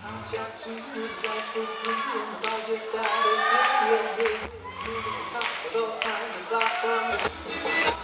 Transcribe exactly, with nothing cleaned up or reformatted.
Jack Susan was black, food, flimsy, and the bar just died. And tell me a big, moving the top with all kinds of slop from the